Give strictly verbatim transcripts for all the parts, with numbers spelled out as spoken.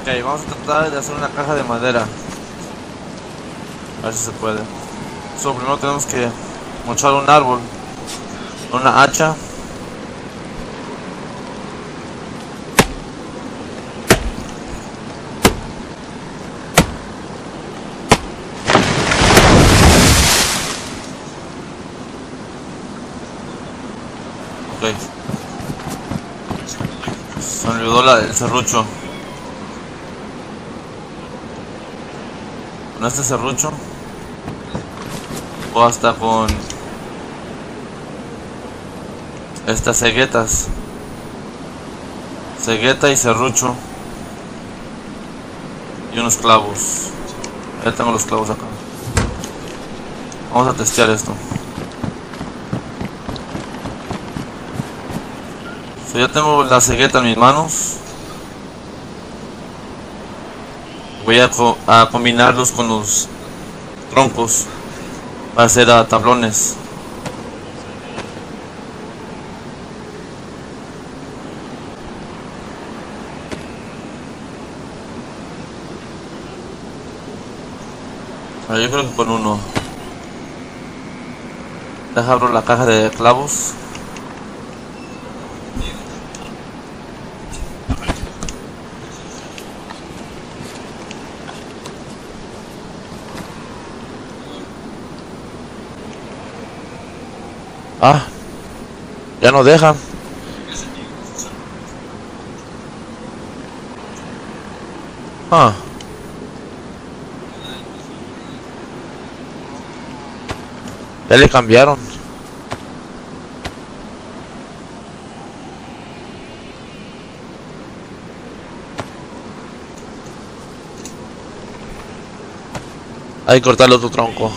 Ok, vamos a tratar de hacer una caja de madera. A ver si se puede. So, primero tenemos que mochar un árbol, una hacha. Ok. Se me olvidó la, el serrucho. Con este serrucho o hasta con estas ceguetas, cegueta y serrucho y unos clavos. Ya tengo los clavos acá. Vamos a testear esto. So, ya tengo la cegueta en mis manos. Voy a, co a combinarlos con los troncos para hacer a tablones. Ah, yo creo que con uno. Deja abro la caja de clavos. Ah, ya no deja. Ah. Ya le cambiaron. Hay que cortar el otro tronco.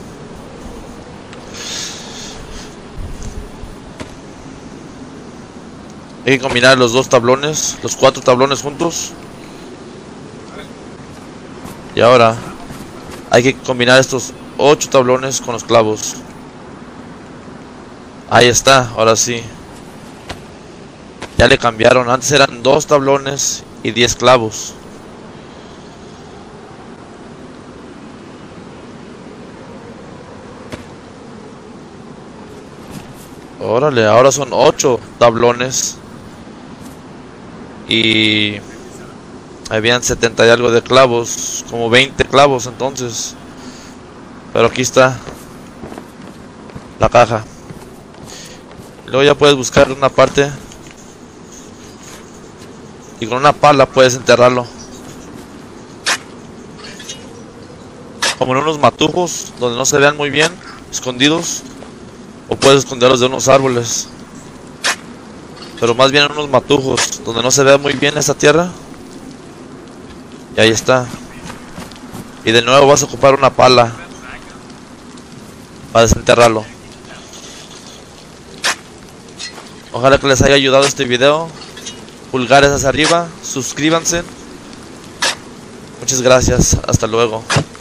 Hay que combinar los dos tablones, los cuatro tablones juntos. Y ahora hay que combinar estos ocho tablones con los clavos. Ahí está, ahora sí. Ya le cambiaron, antes eran dos tablones y diez clavos. Órale, ahora son ocho tablones. Y habían setenta y algo de clavos, como veinte clavos entonces. Pero aquí está la caja. Luego ya puedes buscar una parte y con una pala puedes enterrarlo, como en unos matujos donde no se vean muy bien, escondidos. O puedes esconderlos de unos árboles, pero más bien en unos matujos donde no se vea muy bien esa tierra. Y ahí está. Y de nuevo vas a ocupar una pala para desenterrarlo. Ojalá que les haya ayudado este video. Pulgares hacia arriba, suscríbanse. Muchas gracias, hasta luego.